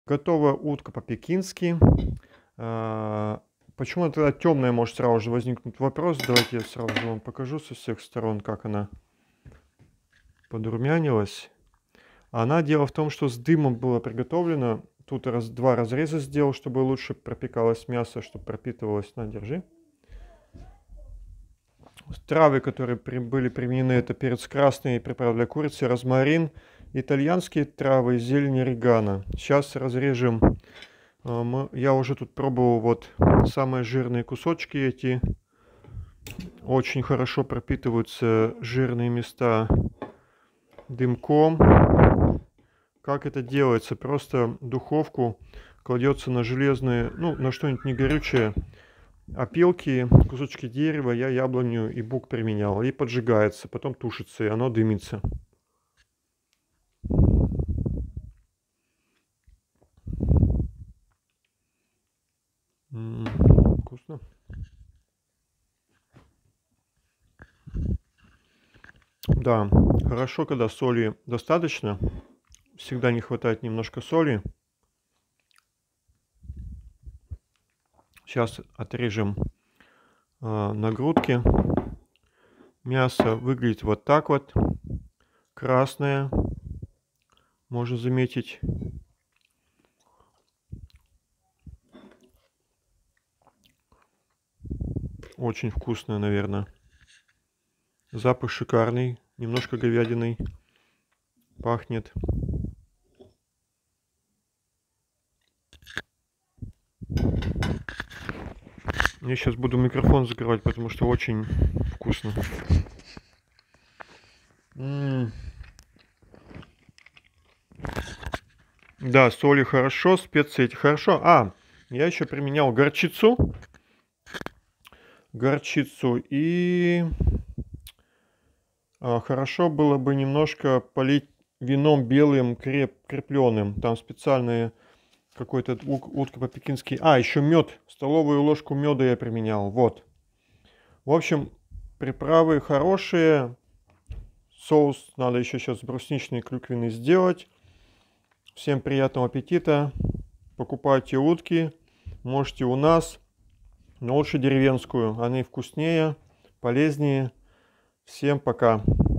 Готовая утка по-пекински. Почему она тогда темная, может сразу же возникнуть вопрос. Давайте я сразу же вам покажу со всех сторон, как она подрумянилась. Она, дело в том, что с дымом было приготовлено. Тут два разреза сделал, чтобы лучше пропекалось мясо, чтобы пропитывалось. На, держи. Травы, которые были применены, это перец красный, приправа для курицы, розмарин, итальянские травы, зелень орегано. Сейчас разрежем. Я уже тут пробовал вот самые жирные кусочки эти. Очень хорошо пропитываются жирные места дымком. Как это делается? Просто духовку кладется на железные, ну, на что-нибудь не горючее, опилки, кусочки дерева, я яблоню и бук применял. И поджигается, потом тушится, и оно дымится. Вкусно. Да, хорошо, когда соли достаточно. Всегда не хватает немножко соли. Сейчас отрежем на грудки. Мясо выглядит вот так вот. Красное. Можно заметить. Очень вкусное, наверное. Запах шикарный. Немножко говядиной пахнет. Я сейчас буду микрофон закрывать, потому что очень вкусно. Да, соли хорошо, специи эти хорошо. Я еще применял горчицу. И хорошо было бы немножко полить вином белым крепленым. Там специальные какой-то утка по-пекински. Еще мед. Столовую ложку меда я применял. Вот. В общем, приправы хорошие. Соус надо еще сейчас брусничный клюквенный сделать. Всем приятного аппетита. Покупайте утки. Можете у нас. Но лучше деревенскую. Они вкуснее, полезнее. Всем пока.